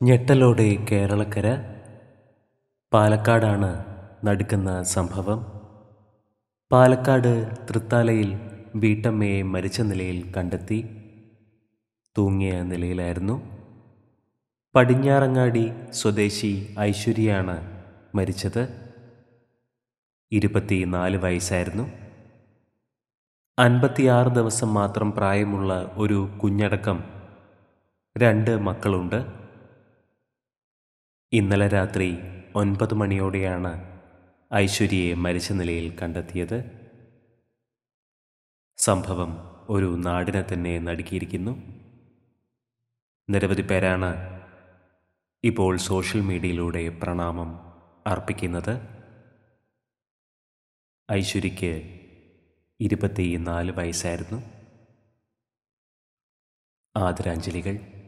ഞെട്ടലോടെ കേരളക്കര. പാലക്കാടാണ് നടുക്കുന്ന സംഭവം. പാലക്കാട് തൃത്താലയിൽ വീട്ടമ്മയെ മരിച്ച നിലയിൽ കണ്ടെത്തി. തൂങ്ങിയ നിലയിലായിരുന്നു. പടിഞ്ഞാറങ്ങാടി സ്വദേശി ഐശ്വര്യയാണ് മരിച്ചത്. 24 വയസ്സായിരുന്നു. 56 ദിവസം മാത്രം പ്രായമുള്ള ഒരു കുഞ്ഞടക്കം 2 മക്കളുണ്ട്. ഇന്നലെ രാത്രി 9 മണിയോടെയാണ് ഐശ്വര്യയെ മരിച്ച നിലയിൽ കണ്ടെത്തിയത്. സംഭവം ഒരു നാടിനെ തന്നെ നടുക്കിയിരിക്കുന്നു. നിരവധി പേരാണ് ഇപ്പോൾ സോഷ്യൽ മീഡിയയിലൂടെ പ്രണാമം അർപ്പിക്കുന്നത്. ഐശ്വര്യയ്ക്ക് 24 വയസ്സായിരുന്നു. ആദരാഞ്ജലികൾ.